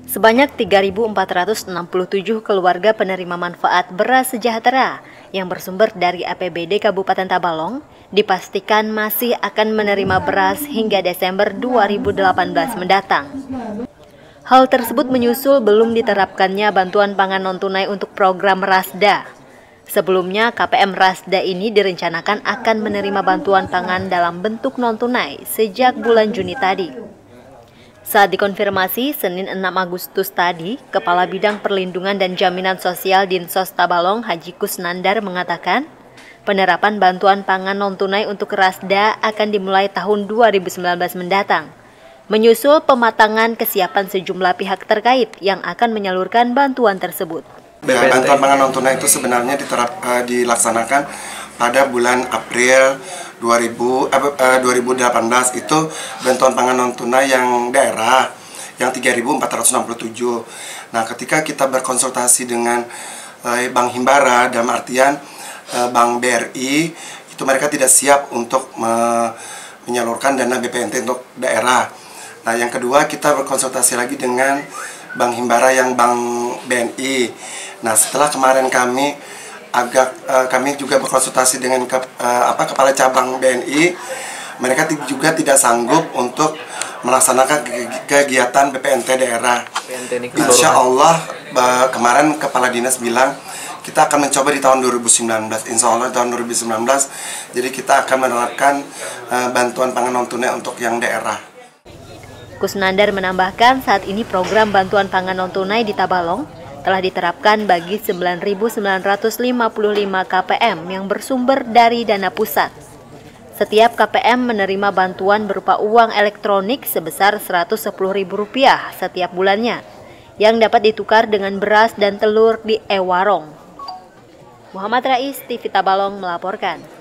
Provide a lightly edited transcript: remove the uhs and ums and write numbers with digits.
Sebanyak 3.467 keluarga penerima manfaat beras sejahtera yang bersumber dari APBD Kabupaten Tabalong dipastikan masih akan menerima beras hingga Desember 2018 mendatang. Hal tersebut menyusul belum diterapkannya bantuan pangan non-tunai untuk program Rasda. Sebelumnya, KPM Rasda ini direncanakan akan menerima bantuan pangan dalam bentuk non-tunai sejak bulan Juni tadi. Saat dikonfirmasi Senin 6 Agustus tadi, Kepala Bidang Perlindungan dan Jaminan Sosial Dinsos Tabalong Haji Kusnandar mengatakan, penerapan bantuan pangan non-tunai untuk Rasda akan dimulai tahun 2019 mendatang, menyusul pematangan kesiapan sejumlah pihak terkait yang akan menyalurkan bantuan tersebut. Bantuan pangan non-tunai itu sebenarnya dilaksanakan pada bulan April 2018 itu bantuan pangan non-tunai yang daerah yang 3.467. Nah, ketika kita berkonsultasi dengan Bank Himbara dalam artian Bank BRI, itu mereka tidak siap untuk menyalurkan dana BPNT untuk daerah. Nah, yang kedua kita berkonsultasi lagi dengan Bank Himbara yang Bank BNI. Nah, setelah kemarin kami juga berkonsultasi dengan kepala cabang BNI, mereka juga tidak sanggup untuk melaksanakan kegiatan BPNT daerah. Insya Allah kemarin kepala dinas bilang kita akan mencoba di tahun 2019. Insya Allah tahun 2019, jadi kita akan menerapkan bantuan pangan non tunai untuk yang daerah. Kusnandar menambahkan saat ini program bantuan pangan non tunai di Tabalong telah diterapkan bagi 9.955 KPM yang bersumber dari dana pusat. Setiap KPM menerima bantuan berupa uang elektronik sebesar Rp110.000 setiap bulannya, yang dapat ditukar dengan beras dan telur di e-warung. Muhammad Rais, TV Tabalong melaporkan.